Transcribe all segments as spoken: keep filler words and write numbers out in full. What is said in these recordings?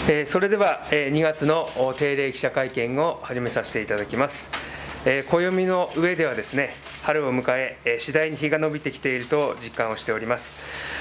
えー、それでは、えー、にがつの定例記者会見を始めさせていただきます。えー、暦の上ではですね、春を迎え、えー、次第に日が伸びてきていると実感をしております。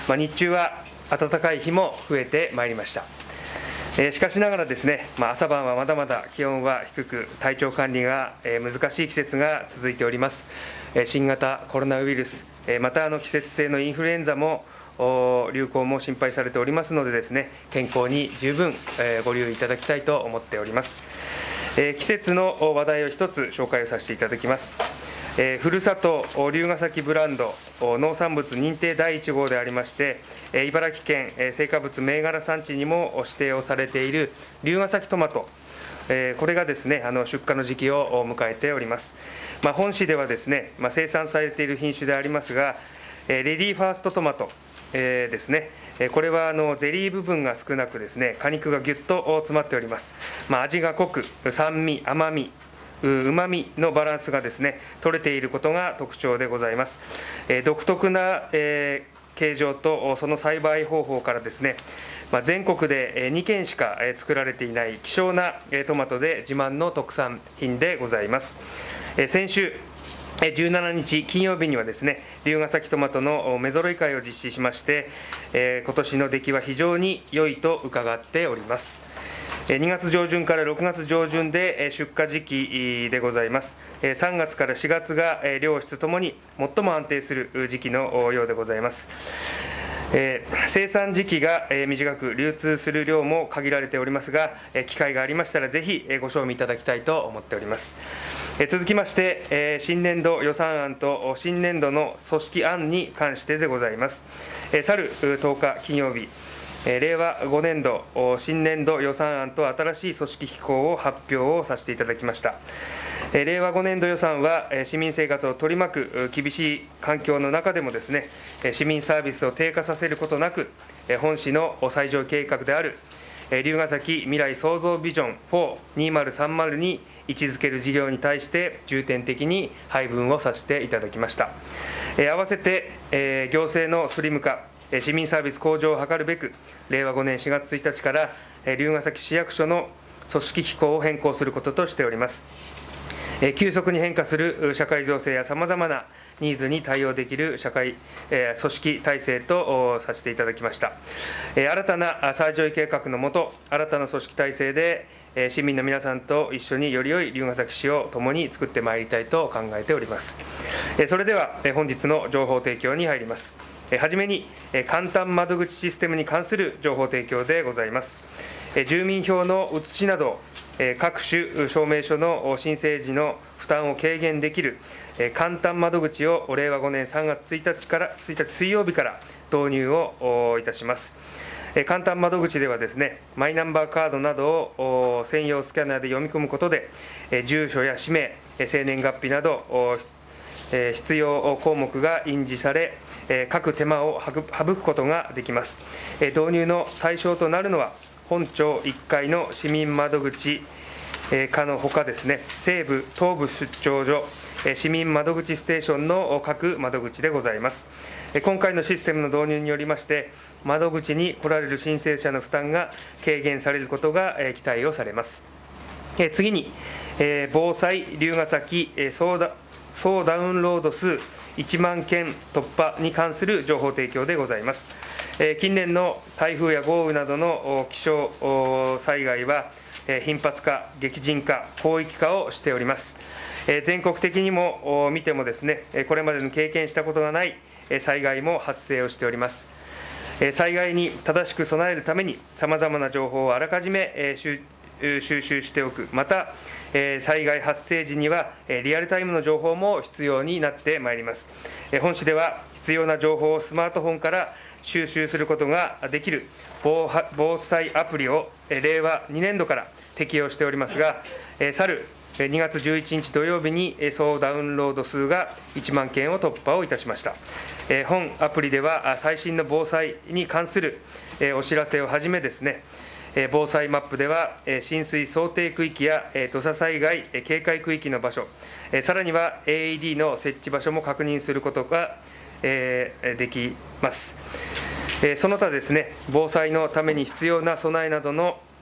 まあ、日中は暖かい日も増えてまいりました。えー、しかしながらですね、まあ、朝晩はまだまだ気温は低く、体調管理が、えー、難しい季節が続いております。えー、新型コロナウイルス、えー、またあの季節性のインフルエンザも流行も心配されておりますのでですね、健康に十分ご留意いただきたいと思っております。季節の話題を一つ紹介をさせていただきます。ふるさと龍ヶ崎ブランド農産物認定だいいち号でありまして、茨城県青果物銘柄産地にも指定をされている龍ヶ崎トマト、これがですね、あの出荷の時期を迎えております。まあ、本市ではですね、まあ、生産されている品種でありますが、レディーファーストトマトえー、ですね、これはあのゼリー部分が少なくですね、果肉がぎゅっと詰まっております。まあ、味が濃く、酸味、甘み、うまみのバランスがですね、取れていることが特徴でございます。えー、独特な、えー、形状とその栽培方法からですね、まあ、全国でにけんしか作られていない希少なトマトで自慢の特産品でございます。えー、先週じゅうしちにち金曜日にはですね、龍ヶ崎トマトの目揃い会を実施しまして、えー、今年の出来は非常に良いと伺っております。にがつじょうじゅんからろくがつじょうじゅんで出荷時期でございます。さんがつからしがつが量質ともに最も安定する時期のようでございます。えー、生産時期が短く、流通する量も限られておりますが、機会がありましたらぜひご賞味いただきたいと思っております。えー、続きまして、えー、新年度予算案と新年度の組織案に関してでございます。えー、去るとおか金曜日、えー、れいわごねんど新年度予算案と新しい組織機構を発表をさせていただきました。れいわごねんど予算は市民生活を取り巻く厳しい環境の中でもですね、市民サービスを低下させることなく、本市の最上計画である龍ヶ崎未来創造ビジョンフォーにせんさんじゅうに位置づける事業に対して重点的に配分をさせていただきました。合わせて行政のスリム化、市民サービス向上を図るべく、れいわごねんしがつついたちから龍ヶ崎市役所の組織機構を変更することとしております。急速に変化する社会情勢やさまざまなニーズに対応できる社会、組織体制とさせていただきました。新たな最上位計画のもと、新たな組織体制で市民の皆さんと一緒により良い龍ヶ崎市を共に作ってまいりたいと考えております。それでは本日の情報提供に入ります。はじめに簡単窓口システムに関する情報提供でございます。住民票の写しなど各種証明書の申請時の負担を軽減できる簡単窓口をれいわごねんさんがつついたちからついたち水曜日から導入をいたします。簡単窓口ではですね、マイナンバーカードなどを専用スキャナーで読み込むことで、住所や氏名、生年月日など必要項目が印字され、各手間を省くことができます。導入の対象となるのは、本庁いっかいの市民窓口課のほかですね、西部、東部出張所、市民窓口ステーションの各窓口でございます。今回のシステムの導入によりまして、窓口に来られる申請者の負担が軽減されることが期待をされます。次に、防災龍ヶ崎総ダウンロード数いちまんけん突破に関する情報提供でございます。近年の台風や豪雨などの気象災害は頻発化、激甚化、広域化をしております。全国的にも見てもですね、これまでの経験したことがない災害も発生をしております。災害に正しく備えるために、さまざまな情報をあらかじめ収集しておく、また災害発生時にはリアルタイムの情報も必要になってまいります。本市では必要な情報をスマートフォンから収集することができる防災アプリをれいわにねんどから適用しておりますが、去るにがつじゅういちにち土曜日に総ダウンロード数がいちまんけんを突破をいたしました。本アプリでは最新の防災に関するお知らせをはじめですね、防災マップでは浸水想定区域や土砂災害警戒区域の場所、さらには エーイーディー の設置場所も確認することができます。その他ですね、防災のために必要な備えなどの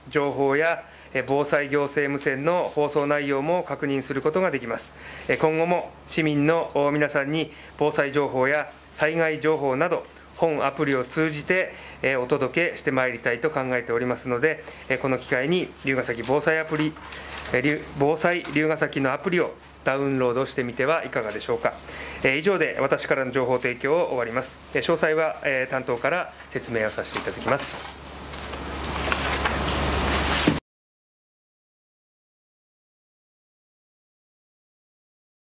情報や防災行政無線の放送内容も確認することができます。今後も市民の皆さんに防災情報や災害情報など、本アプリを通じてお届けしてまいりたいと考えておりますので、この機会に龍ケ崎防災アプリ、防災龍ケ崎のアプリをダウンロードしてみてはいかがでしょうか。以上で私からの情報提供を終わります。詳細は担当から説明をさせていただきます。